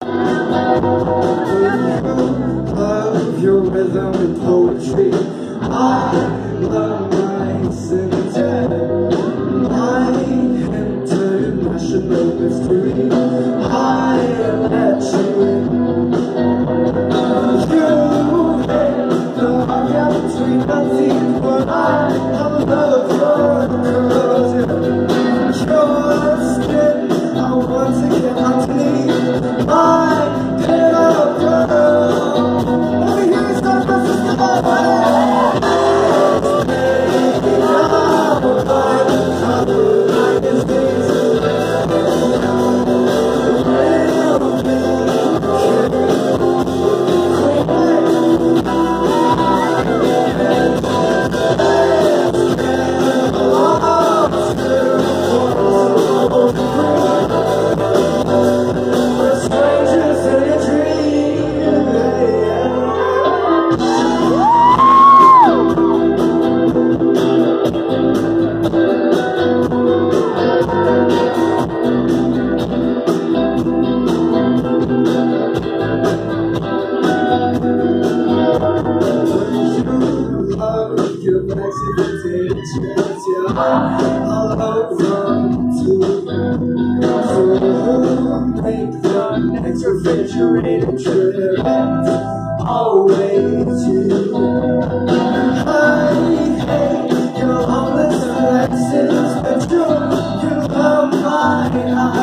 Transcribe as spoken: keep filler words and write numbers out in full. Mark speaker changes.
Speaker 1: Love your rhythm and poetry. I love my signature, my international mystery. I let you in. You hate the heart between my feet, but I love your corrosion. Your skin, I want to get underneath my pillow girl. Let me hear you start my sister. I'll run to make the next refrigerator trip always you. I hate your homeless Alexis, but you, you love my eyes.